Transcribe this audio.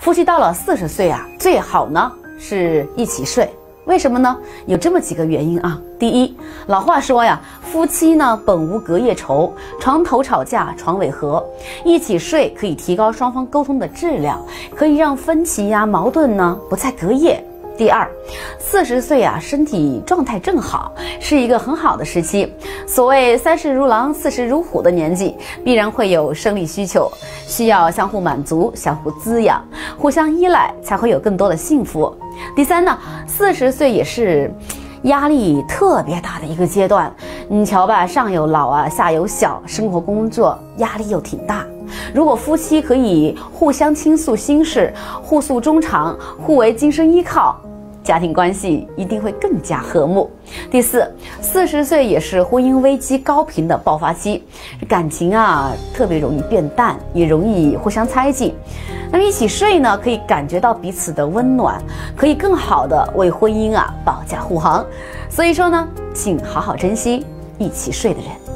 夫妻到了40岁啊，最好呢是一起睡。为什么呢？有这么几个原因啊。第一，老话说呀，夫妻呢本无隔夜仇，床头吵架床尾和。一起睡可以提高双方沟通的质量，可以让分歧呀、矛盾呢不再隔夜。第二，40岁啊，身体状态正好，是一个很好的时期。所谓30如狼，40如虎的年纪，必然会有生理需求，需要相互满足、相互滋养、互相依赖，才会有更多的幸福。第三呢，40岁也是压力特别大的一个阶段。你瞧吧，上有老啊，下有小，生活工作压力又挺大。如果夫妻可以互相倾诉心事，互诉衷肠，互为精神依靠，家庭关系一定会更加和睦。第四，40岁也是婚姻危机高频的爆发期，感情啊特别容易变淡，也容易互相猜忌。那么一起睡呢，可以感觉到彼此的温暖，可以更好的为婚姻啊保驾护航。所以说呢，请好好珍惜一起睡的人。